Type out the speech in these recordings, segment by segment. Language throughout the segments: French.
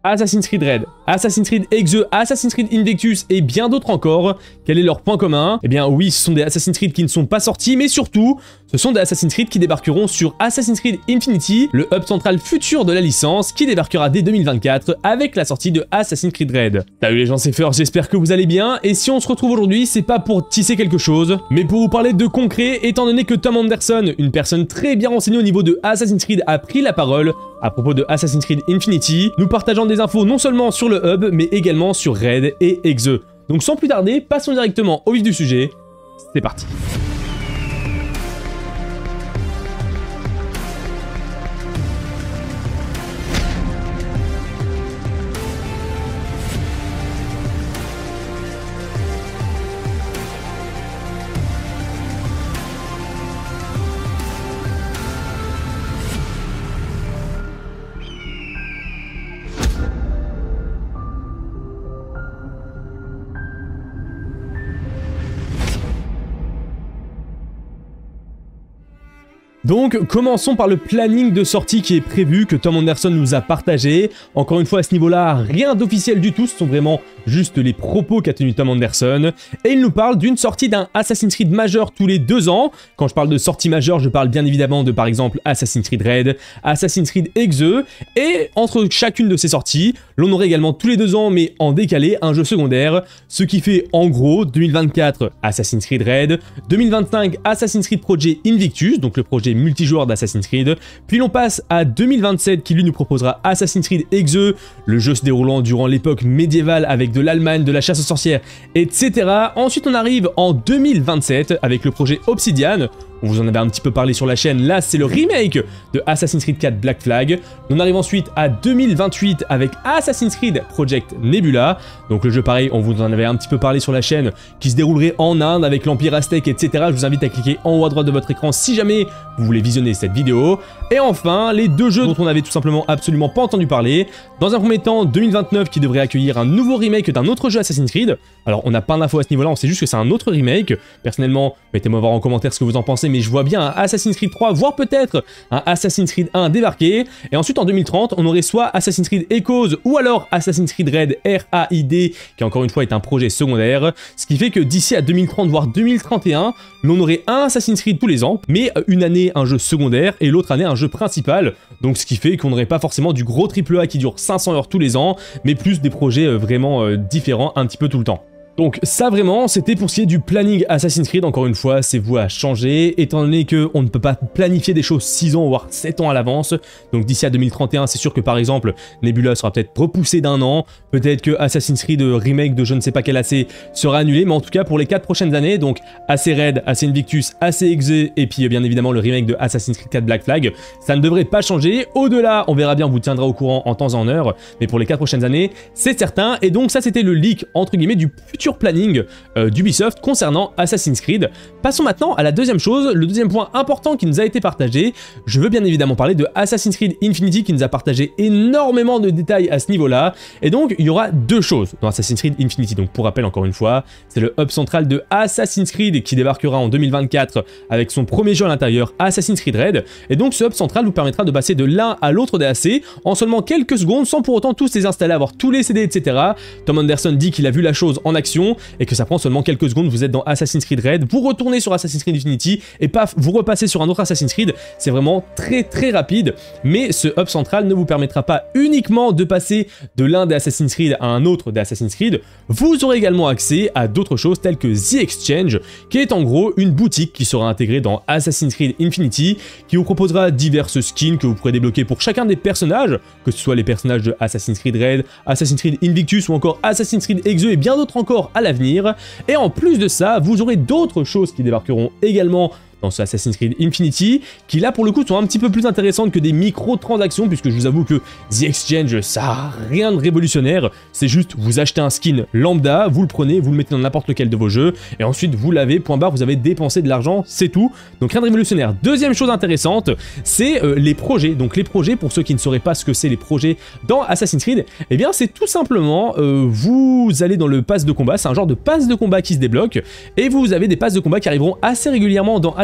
Assassin's Creed Red, Assassin's Creed Exe, Assassin's Creed Invictus et bien d'autres encore. Quel est leur point commun? Eh bien oui, ce sont des Assassin's Creed qui ne sont pas sortis, mais surtout, ce sont des Assassin's Creed qui débarqueront sur Assassin's Creed Infinity, le hub central futur de la licence, qui débarquera dès 2024 avec la sortie de Assassin's Creed Red. Salut les gens, c'est First, j'espère que vous allez bien, et si on se retrouve aujourd'hui, c'est pas pour tisser quelque chose, mais pour vous parler de concret, étant donné que Tom Henderson, une personne très bien renseignée au niveau de Assassin's Creed, a pris la parole à propos de Assassin's Creed Infinity, nous partageons des infos non seulement sur le hub, mais également sur Red et Exe. Donc sans plus tarder, passons directement au vif du sujet, c'est parti. Donc, commençons par le planning de sortie qui est prévu, que Tom Henderson nous a partagé. Encore une fois, à ce niveau-là, rien d'officiel du tout, ce sont vraiment juste les propos qu'a tenu Tom Henderson. Et il nous parle d'une sortie d'un Assassin's Creed majeur tous les 2 ans. Quand je parle de sortie majeure, je parle bien évidemment de, par exemple, Assassin's Creed Red, Assassin's Creed Exe. Et entre chacune de ces sorties, l'on aurait également tous les 2 ans, mais en décalé, un jeu secondaire. Ce qui fait, en gros, 2024, Assassin's Creed Red, 2025, Assassin's Creed Project Invictus, donc le projet multijoueur d'Assassin's Creed, puis l'on passe à 2027 qui lui nous proposera Assassin's Creed Exe, le jeu se déroulant durant l'époque médiévale avec de l'Allemagne, de la chasse aux sorcières, etc. Ensuite on arrive en 2027 avec le projet Obsidian. On vous en avait un petit peu parlé sur la chaîne, là c'est le remake de Assassin's Creed 4 Black Flag. On arrive ensuite à 2028 avec Assassin's Creed Project Nebula. Donc le jeu pareil, on vous en avait un petit peu parlé sur la chaîne, qui se déroulerait en Inde avec l'Empire Aztèque, etc. Je vous invite à cliquer en haut à droite de votre écran si jamais vous voulez visionner cette vidéo. Et enfin, les 2 jeux dont on avait tout simplement absolument pas entendu parler. Dans un premier temps, 2029 qui devrait accueillir un nouveau remake d'un autre jeu Assassin's Creed. Alors on n'a pas d'infos à ce niveau-là, on sait juste que c'est un autre remake. Personnellement, mettez-moi voir en commentaire ce que vous en pensez, mais je vois bien un Assassin's Creed 3, voire peut-être un Assassin's Creed 1 débarquer. Et ensuite en 2030, on aurait soit Assassin's Creed Echoes ou alors Assassin's Creed Red RAID, qui encore une fois est un projet secondaire. Ce qui fait que d'ici à 2030, voire 2031, l'on aurait un Assassin's Creed tous les ans, mais une année un jeu secondaire et l'autre année un jeu principal. Donc ce qui fait qu'on n'aurait pas forcément du gros AAA qui dure 500 heures tous les ans, mais plus des projets vraiment différents un petit peu tout le temps. Donc ça vraiment, c'était pour ce qui est du planning Assassin's Creed, encore une fois, c'est vous à changer, étant donné qu'on ne peut pas planifier des choses 6 ans, voire 7 ans à l'avance. Donc d'ici à 2031, c'est sûr que par exemple, Nebula sera peut-être repoussé d'1 an, peut-être que Assassin's Creed remake de je ne sais pas quel AC sera annulé, mais en tout cas pour les 4 prochaines années, donc AC Red, AC Invictus, AC Exe, et puis bien évidemment le remake de Assassin's Creed 4 Black Flag, ça ne devrait pas changer. Au-delà, on verra bien, on vous tiendra au courant en temps et en heure, mais pour les 4 prochaines années, c'est certain. Et donc ça c'était le leak, entre guillemets, du futur planning d'Ubisoft concernant Assassin's Creed. Passons maintenant à la deuxième chose, le deuxième point important qui nous a été partagé. Je veux bien évidemment parler de Assassin's Creed Infinity qui nous a partagé énormément de détails à ce niveau-là. Et donc il y aura 2 choses dans Assassin's Creed Infinity. Donc pour rappel encore une fois, c'est le hub central de Assassin's Creed qui débarquera en 2024 avec son premier jeu à l'intérieur, Assassin's Creed Red. Et donc ce hub central vous permettra de passer de l'un à l'autre des AC en seulement quelques secondes sans pour autant tous les installer, avoir tous les CD, etc. Tom Henderson dit qu'il a vu la chose en action et que ça prend seulement quelques secondes, vous êtes dans Assassin's Creed Red, vous retournez sur Assassin's Creed Infinity et paf, vous repassez sur un autre Assassin's Creed. C'est vraiment très rapide, mais ce hub central ne vous permettra pas uniquement de passer de l'un des Assassin's Creed à un autre des Assassin's Creed, vous aurez également accès à d'autres choses telles que The Exchange, qui est en gros une boutique qui sera intégrée dans Assassin's Creed Infinity, qui vous proposera diverses skins que vous pourrez débloquer pour chacun des personnages, que ce soit les personnages de Assassin's Creed Red, Assassin's Creed Invictus ou encore Assassin's Creed Exe et bien d'autres encore à l'avenir. Et en plus de ça, vous aurez d'autres choses qui débarqueront également dans ce Assassin's Creed Infinity, qui là pour le coup sont un petit peu plus intéressantes que des micro-transactions, puisque je vous avoue que The Exchange ça a rien de révolutionnaire, c'est juste vous achetez un skin lambda, vous le prenez, vous le mettez dans n'importe lequel de vos jeux, et ensuite vous l'avez, point barre, vous avez dépensé de l'argent, c'est tout, donc rien de révolutionnaire. Deuxième chose intéressante, c'est les projets. Donc les projets, pour ceux qui ne sauraient pas ce que c'est les projets dans Assassin's Creed, eh bien c'est tout simplement, vous allez dans le pass de combat, c'est un genre de pass de combat qui se débloque, et vous avez des passes de combat qui arriveront assez régulièrement dans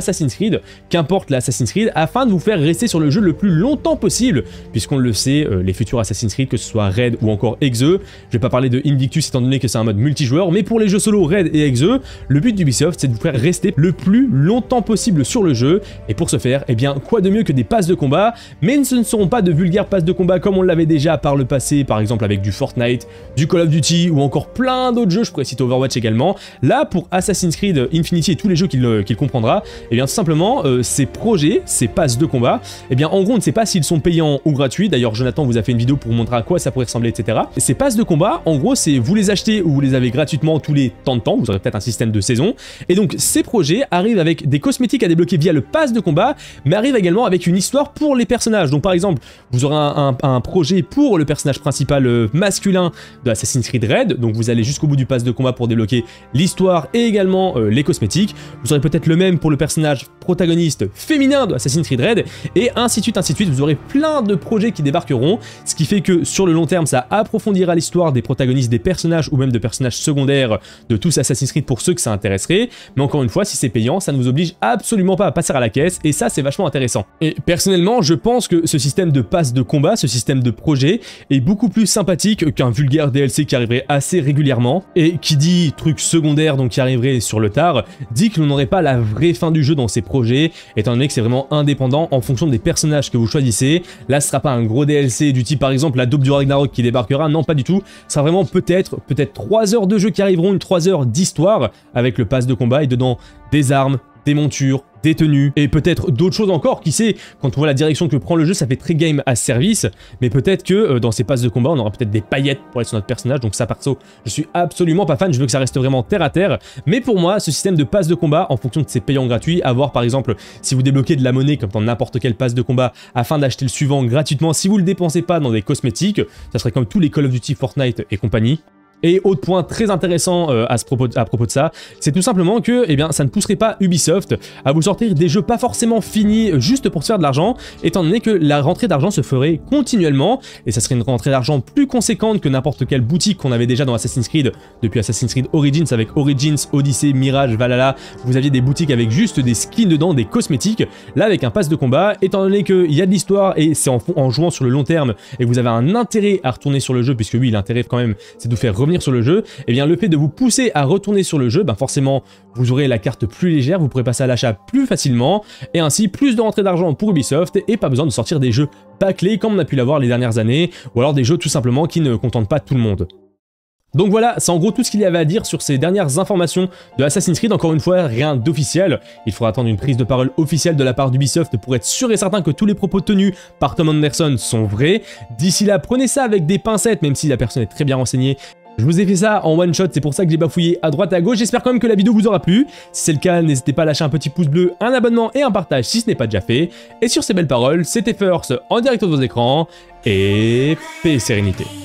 Assassin's Creed, qu'importe l'Assassin's Creed, afin de vous faire rester sur le jeu le plus longtemps possible, puisqu'on le sait, les futurs Assassin's Creed, que ce soit Raid ou encore Exe, je vais pas parler de Invictus étant donné que c'est un mode multijoueur, mais pour les jeux solo Raid et Exe, le but d'Ubisoft c'est de vous faire rester le plus longtemps possible sur le jeu, et pour ce faire, eh bien quoi de mieux que des passes de combat, mais ce ne seront pas de vulgaires passes de combat comme on l'avait déjà par le passé, par exemple avec du Fortnite, du Call of Duty ou encore plein d'autres jeux, je pourrais citer Overwatch également. Là, pour Assassin's Creed Infinity et tous les jeux qu'il comprendra, eh bien tout simplement, ces projets, ces passes de combat, eh bien en gros on ne sait pas s'ils sont payants ou gratuits, d'ailleurs Jonathan vous a fait une vidéo pour vous montrer à quoi ça pourrait ressembler, etc. Et ces passes de combat, en gros c'est vous les achetez ou vous les avez gratuitement tous les temps de temps, vous aurez peut-être un système de saison, et donc ces projets arrivent avec des cosmétiques à débloquer via le pass de combat, mais arrivent également avec une histoire pour les personnages. Donc par exemple, vous aurez un projet pour le personnage principal masculin de Assassin's Creed Raid, donc vous allez jusqu'au bout du pass de combat pour débloquer l'histoire et également les cosmétiques. Vous aurez peut-être le même pour le personnage protagoniste féminin de Assassin's Creed Raid, et ainsi de suite, ainsi de suite. Vous aurez plein de projets qui débarqueront, ce qui fait que sur le long terme, ça approfondira l'histoire des protagonistes, des personnages ou même de personnages secondaires de tous Assassin's Creed pour ceux que ça intéresserait. Mais encore une fois, si c'est payant, ça ne vous oblige absolument pas à passer à la caisse, et ça c'est vachement intéressant. Et personnellement, je pense que ce système de pass de combat, ce système de projet est beaucoup plus sympathique qu'un vulgaire DLC qui arriverait assez régulièrement, et qui dit truc secondaire donc qui arriverait sur le tard, dit que l'on n'aurait pas la vraie fin du jeu dans ces projets, étant donné que c'est vraiment indépendant en fonction des personnages que vous choisissez. Là ce sera pas un gros DLC du type par exemple la Daube du Ragnarok qui débarquera, non pas du tout, ce sera vraiment peut-être 3 heures de jeu qui arriveront, une 3 heures d'histoire avec le pass de combat et dedans des armes, des montures, des tenues, et peut-être d'autres choses encore, qui sait, quand on voit la direction que prend le jeu, ça fait très game as service, mais peut-être que dans ces passes de combat, on aura peut-être des paillettes pour être sur notre personnage, donc ça perso, je suis absolument pas fan, je veux que ça reste vraiment terre à terre, mais pour moi, ce système de passes de combat, en fonction de ces payants gratuits, à voir par exemple, si vous débloquez de la monnaie, comme dans n'importe quel pass de combat, afin d'acheter le suivant gratuitement, si vous le dépensez pas dans des cosmétiques, ça serait comme tous les Call of Duty, Fortnite et compagnie. Et autre point très intéressant à propos de ça, c'est tout simplement que eh bien, ça ne pousserait pas Ubisoft à vous sortir des jeux pas forcément finis juste pour se faire de l'argent, étant donné que la rentrée d'argent se ferait continuellement, et ça serait une rentrée d'argent plus conséquente que n'importe quelle boutique qu'on avait déjà dans Assassin's Creed, depuis Assassin's Creed Origins, avec Origins, Odyssey, Mirage, Valhalla, vous aviez des boutiques avec juste des skins dedans, des cosmétiques. Là avec un pass de combat, étant donné qu'il y a de l'histoire et c'est en jouant sur le long terme, et que vous avez un intérêt à retourner sur le jeu, puisque oui l'intérêt quand même c'est de vous faire revenir sur le jeu, et bien le fait de vous pousser à retourner sur le jeu, ben forcément vous aurez la carte plus légère, vous pourrez passer à l'achat plus facilement, et ainsi plus de rentrée d'argent pour Ubisoft, et pas besoin de sortir des jeux bâclés comme on a pu l'avoir les dernières années, ou alors des jeux tout simplement qui ne contentent pas tout le monde. Donc voilà, c'est en gros tout ce qu'il y avait à dire sur ces dernières informations de Assassin's Creed. Encore une fois, rien d'officiel. Il faudra attendre une prise de parole officielle de la part d'Ubisoft pour être sûr et certain que tous les propos tenus par Tom Henderson sont vrais. D'ici là, prenez ça avec des pincettes, même si la personne est très bien renseignée. Je vous ai fait ça en one shot, c'est pour ça que j'ai bafouillé à droite et à gauche. J'espère quand même que la vidéo vous aura plu. Si c'est le cas, n'hésitez pas à lâcher un petit pouce bleu, un abonnement et un partage si ce n'est pas déjà fait. Et sur ces belles paroles, c'était First en direct de vos écrans, et paix et sérénité.